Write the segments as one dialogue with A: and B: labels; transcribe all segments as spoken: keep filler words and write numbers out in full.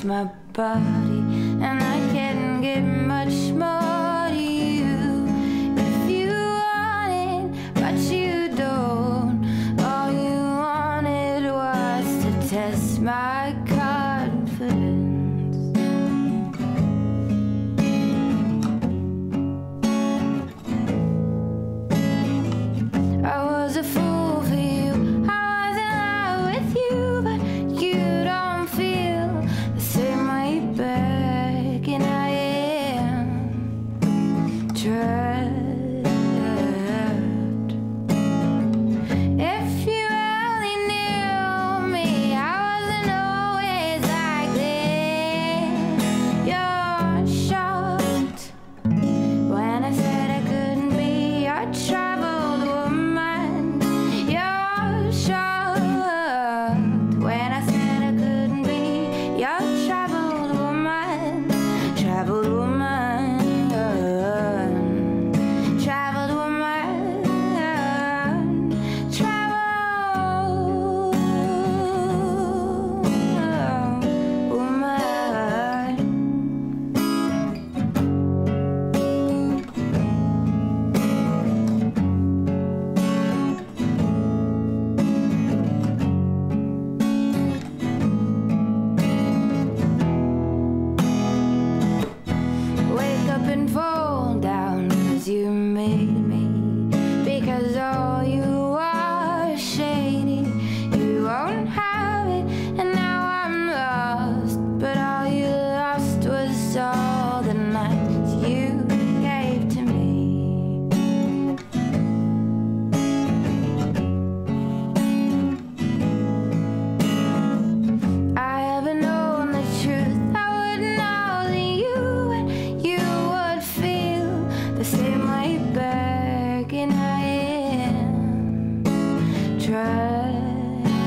A: my body, and I can't get much more to you. If you want it, but you don't. All you wanted was to test my confidence. I was a fool for you, I was in love with you, but you don't feel the same way back, and I am trapped. If you only knew me, I wasn't always like this. You're shocked when I said I couldn't be your troubled woman. You're shocked when I said I couldn't be your troubled woman. Troubled woman, troubled woman, troubled woman. Wake up and fall down, 'cause you made me. Because all you are is shady. You won't have it, and now I'm lost. But all you lost was all the nights you gave to me. I haven't known the truth, I wouldn't know that you and you would feel the same way back, and I am trapped.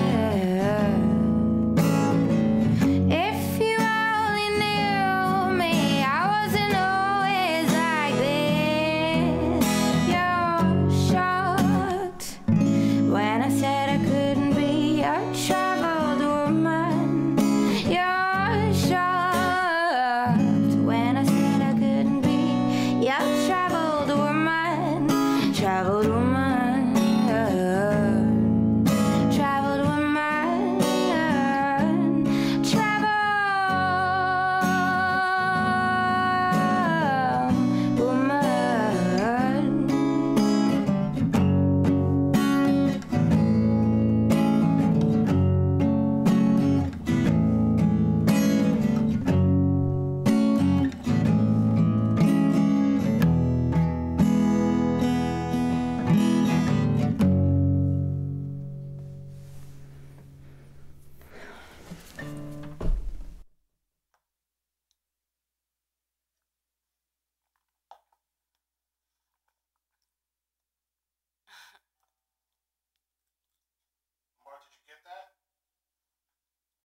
A: If you only knew me, I wasn't always like this. You're shocked when I said I couldn't be your trouble.